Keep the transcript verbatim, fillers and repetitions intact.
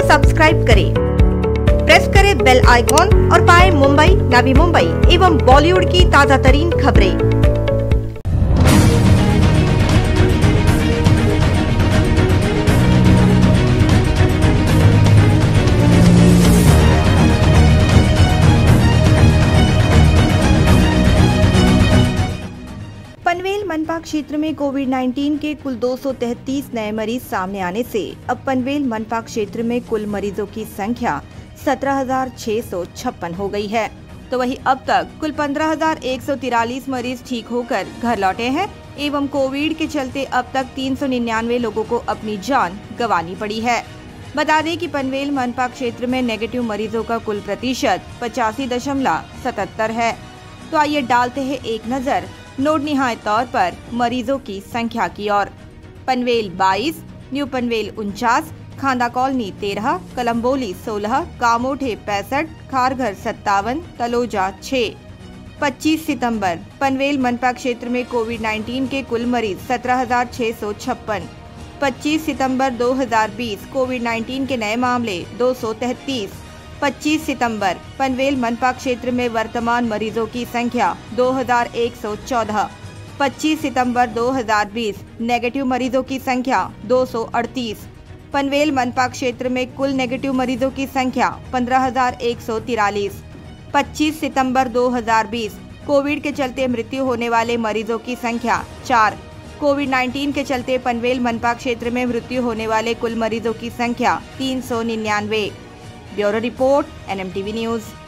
Subscribe करें, press करें bell icon और पाएं मुंबई, नवी मुंबई एवं बॉलीवुड की ताजा तरीन खबरें। पनवेल मनपा क्षेत्र में कोविड उन्नीस के कुल दो सौ तैंतीस नए मरीज सामने आने से अब पनवेल मनपा क्षेत्र में कुल मरीजों की संख्या सत्रह हजार छह सौ छप्पन हो गई है। तो वहीं अब तक कुल पंद्रह हजार एक सौ तिरालीस मरीज ठीक होकर घर लौटे हैं एवं कोविड के चलते अब तक तीन सौ निन्यानवे लोगों को अपनी जान गंवानी पड़ी है। बता दें कि पनवेल मनपा क्षेत्र में नेगेटिव मरीजों का कुल प्रतिशत पचासी दशमलव सतहत्तर है। तो आइए डालते हैं एक नजर नोट निहाय तौर पर मरीजों की संख्या की ओर। पनवेल बाईस, न्यू पनवेल उनचास, खांदा कॉलोनी तेरह, कलम्बोली सोलह, कामोठे पैंसठ, खारघर सत्तावन, तलोजा छह। पच्चीस सितंबर पनवेल मनपा क्षेत्र में कोविड उन्नीस के कुल मरीज सत्रह हजार छह सौ छप्पन। पच्चीस सितंबर दो हजार बीस कोविड उन्नीस के नए मामले दो सौ तैंतीस। पच्चीस सितंबर पनवेल मनपा क्षेत्र में वर्तमान मरीजों की संख्या दो हजार एक सौ चौदह। पच्चीस सितंबर दो हजार बीस नेगेटिव मरीजों की संख्या दो सौ अड़तीस। पनवेल मनपा क्षेत्र में कुल नेगेटिव मरीजों की संख्या पंद्रह हजार एक सौ तिरालीस। पच्चीस सितंबर दो हजार बीस कोविड के चलते मृत्यु होने वाले मरीजों की संख्या चार। कोविड उन्नीस के चलते पनवेल मनपा क्षेत्र में मृत्यु होने वाले कुल मरीजों की संख्या तीन सौ निन्यानवे। Bureau report N M T V news.